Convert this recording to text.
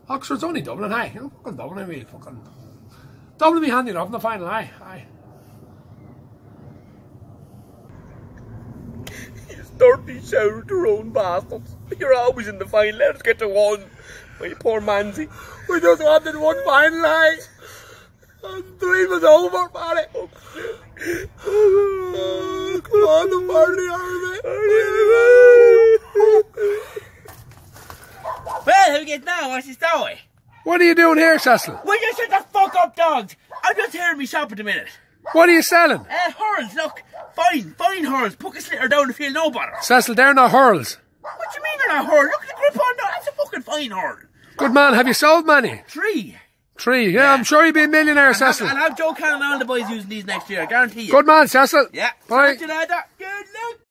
Oxford's only Dublin, aye. You know, fucking Dublin, we fucking... Dublin be handy enough in the final, aye. These dirty, shower-to-own bastards. You're always in the final. Let us get to one. My poor Manzi. We just wanted one final, aye. And the dream was over, Barry. Oh, come on, the party, Well, who gets now? What's the story? What are you doing here, Cecil? Will you shut the fuck up, dogs? I'm just here in my shop at the minute. What are you selling? Hurls, look. Fine hurls. Put a slitter down the field, no bother. Cecil, they're not hurls. What do you mean they're not hurl? Look at the grip on that. That's a fucking fine hurl. Good man, have you sold many? 3. 3, yeah, I'm sure you'll be a millionaire, Cecil. I'll have Joe Cannon and all the boys using these next year, I guarantee you. Good man, Cecil. Yeah. Bye. Catch you later.